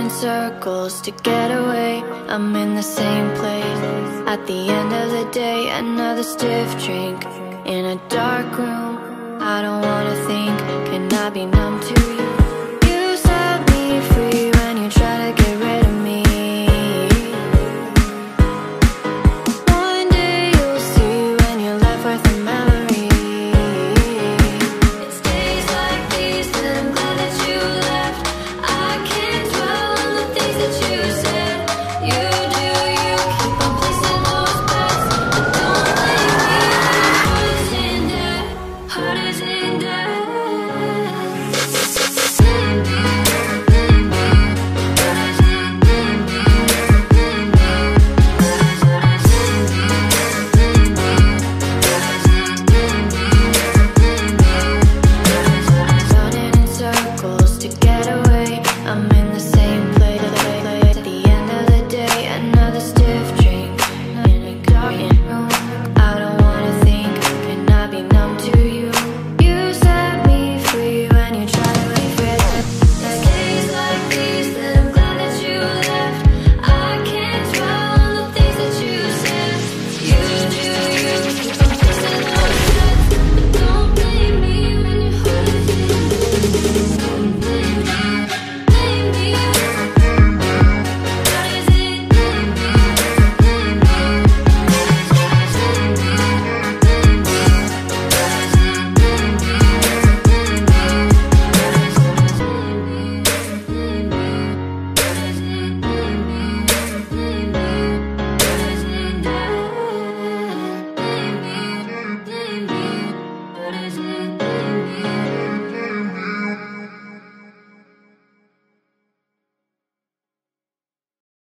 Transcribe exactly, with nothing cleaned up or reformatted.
in circles to get away. I'm in the same place. At the end of the day, another stiff drink in a dark room. I don't wanna think, can I be numb to you?